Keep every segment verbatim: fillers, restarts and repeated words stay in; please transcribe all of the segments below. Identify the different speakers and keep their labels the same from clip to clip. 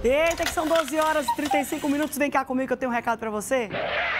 Speaker 1: Eita, que são doze horas e trinta e cinco minutos. Vem cá comigo que eu tenho um recado pra você.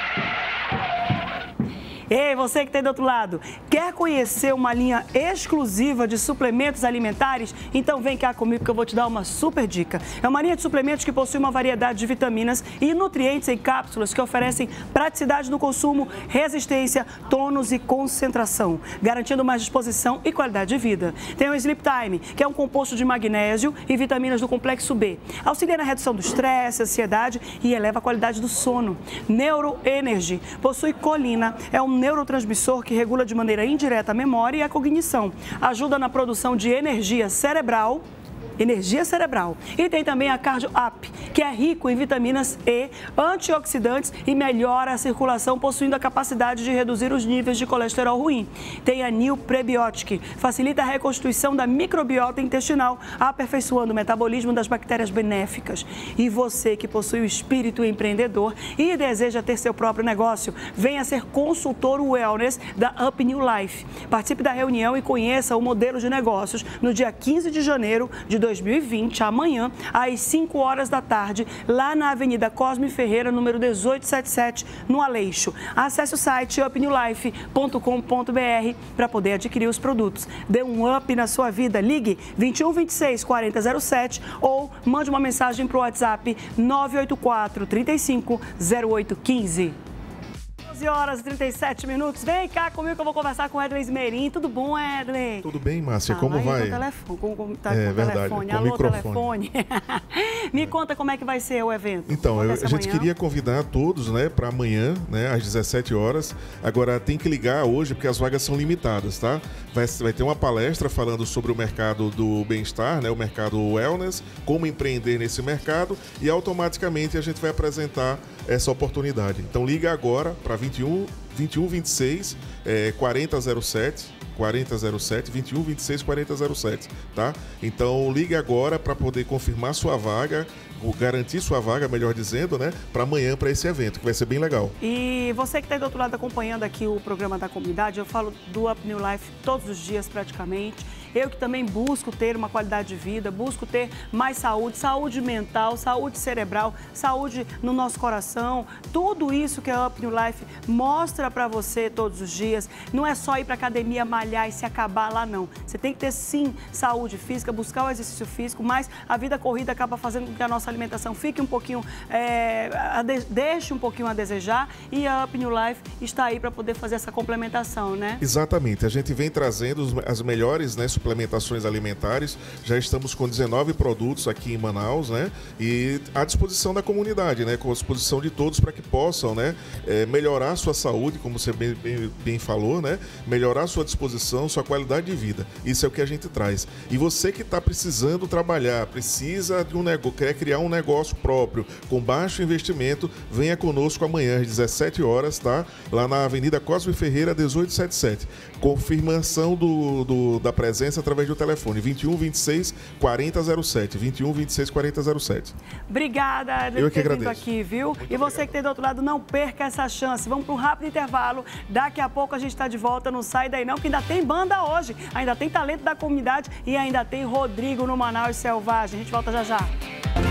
Speaker 1: Ei, você que está aí do outro lado, quer conhecer uma linha exclusiva de suplementos alimentares? Então vem cá comigo que eu vou te dar uma super dica. É uma linha de suplementos que possui uma variedade de vitaminas e nutrientes em cápsulas que oferecem praticidade no consumo, resistência, tônus e concentração, garantindo mais disposição e qualidade de vida. Tem o Sleep Time, que é um composto de magnésio e vitaminas do complexo B. Auxilia na redução do estresse, ansiedade e eleva a qualidade do sono. Neuro Energy possui colina, é um neurotransmissor que regula de maneira indireta a memória e a cognição. Ajuda na produção de energia cerebral, energia cerebral. E tem também a Cardio Up, que é rico em vitaminas E, antioxidantes e melhora a circulação, possuindo a capacidade de reduzir os níveis de colesterol ruim. Tem a New Prebiotic, facilita a reconstituição da microbiota intestinal, aperfeiçoando o metabolismo das bactérias benéficas. E você que possui o espírito empreendedor e deseja ter seu próprio negócio, venha ser consultor wellness da Up New Life. Participe da reunião e conheça o modelo de negócios no dia quinze de janeiro de dois mil e vinte, amanhã, às cinco horas da tarde, lá na Avenida Cosme Ferreira, número dezoito setenta e sete, no Aleixo. Acesse o site up new life ponto com ponto br para poder adquirir os produtos. Dê um up na sua vida. Ligue vinte e um, vinte e seis, quarenta, zero sete ou mande uma mensagem para o WhatsApp nove oito quatro, trinta e cinco, zero oito quinze. doze horas e trinta e sete minutos. Vem cá comigo que eu vou conversar com o Edley Esmerim. Tudo bom, Edley?
Speaker 2: Tudo bem, Márcia.
Speaker 1: Ah,
Speaker 2: como vai?
Speaker 1: Com telefone, com, com, tá,
Speaker 2: é
Speaker 1: com
Speaker 2: verdade,
Speaker 1: telefone.
Speaker 2: com
Speaker 1: Alô,
Speaker 2: microfone.
Speaker 1: telefone. Me conta como é que vai ser o evento.
Speaker 2: Então, eu, a gente
Speaker 1: amanhã.
Speaker 2: queria convidar todos, né, para amanhã, né, às dezessete horas. Agora, tem que ligar hoje porque as vagas são limitadas, tá? Vai, vai ter uma palestra falando sobre o mercado do bem-estar, né, o mercado wellness, como empreender nesse mercado e automaticamente a gente vai apresentar essa oportunidade. Então, liga agora para vinte e um, vinte e seis, quarenta, zero sete, quarenta, zero sete, vinte e um, vinte e seis, quarenta, zero sete, tá? Então, ligue agora para poder confirmar sua vaga, garantir sua vaga, melhor dizendo, né, para amanhã, para esse evento, que vai ser bem legal.
Speaker 1: E você que está do outro lado acompanhando aqui o programa da comunidade, eu falo do Up New Life todos os dias praticamente. Eu que também busco ter uma qualidade de vida, busco ter mais saúde, saúde mental, saúde cerebral, saúde no nosso coração. Tudo isso que a Up New Life mostra para você todos os dias. Não é só ir para academia, malhar e se acabar lá, não. Você tem que ter, sim, saúde física, buscar o exercício físico, mas a vida corrida acaba fazendo com que a nossa alimentação fique um pouquinho, é, deixe um pouquinho a desejar, e a Up New Life está aí para poder fazer essa complementação, né?
Speaker 2: Exatamente. A gente vem trazendo as melhores, né, suplementações alimentares. Já estamos com dezenove produtos aqui em Manaus, né? E à disposição da comunidade, né? Com a disposição de todos para que possam, né, é, melhorar a sua saúde, como você bem, bem, bem falou, né? Melhorar a sua disposição, sua qualidade de vida. Isso é o que a gente traz. E você que está precisando trabalhar, precisa de um negócio, quer criar um negócio próprio com baixo investimento, venha conosco amanhã às dezessete horas, tá? Lá na Avenida Cosme Ferreira, dezoito setenta e sete. Confirmação do, do, da presença através do telefone vinte e um, vinte e seis, quarenta, zero sete. vinte e um, vinte e seis, quarenta, zero sete.
Speaker 1: Obrigada,
Speaker 2: Eu que
Speaker 1: ter vindo
Speaker 2: agradeço.
Speaker 1: aqui, viu?
Speaker 2: Muito
Speaker 1: e você
Speaker 2: obrigado.
Speaker 1: que tem do outro lado, não perca essa chance. Vamos para um rápido intervalo. Daqui a pouco a gente está de volta. Não sai daí não, que ainda tem banda hoje. Ainda tem talento da comunidade e ainda tem Rodrigo no Manaus Selvagem. A gente volta já já.